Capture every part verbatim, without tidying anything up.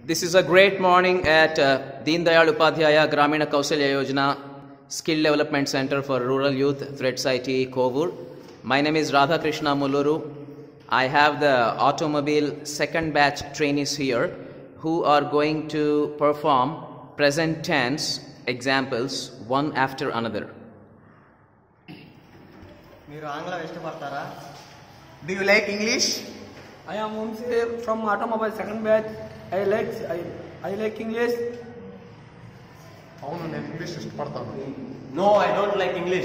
This is a great morning at uh, Deen Dayal Upadhyaya Gramina Kausalya Yojana Skill Development Center for Rural Youth, THREDZ I T, KOVUR. My name is Radha Krishna Muluru. I have the automobile second batch trainees here who are going to perform present tense examples one after another. Do you like English? I am Umse from automobile second batch. I like I, I like English. No, I don't like English.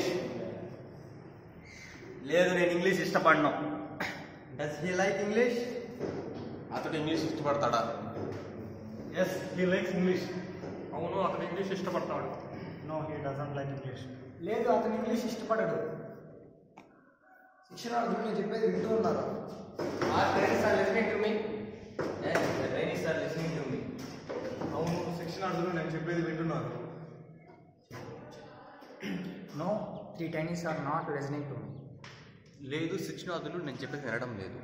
లేదు నేను English ఇష్టపడను. Does he like English? అతడు English ఇష్టపడతాడా? Yes, he likes English. అవును అతను English ఇష్టపడతాడు. No, he doesn't like English. లేదు అతను ఇంగ్లీష్ ఇష్టపడడు. శిక్షణార్థులు నేను చెప్పేది వింటూ ఉన్నారు. Our trainees are listening to me. Yes, the trainees are listening to me. అవును శిక్షణార్థులు నేను చెప్పేది వింటున్నారు. No, three trainees are not listening to me. లేదు శిక్షణార్థులు నేను చెప్పేది వినడం లేదు.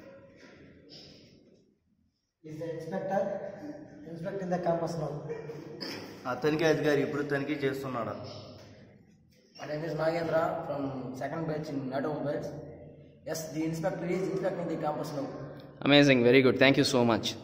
Is the inspector inspecting the campus now? అతనికి అధికారి ఇప్పుడు తనిఖీ చేస్తున్నాడా? My name is Nagendra from second batch in automobiles. Yes, the inspector is inspecting the campus now. Amazing, very good. Thank you so much.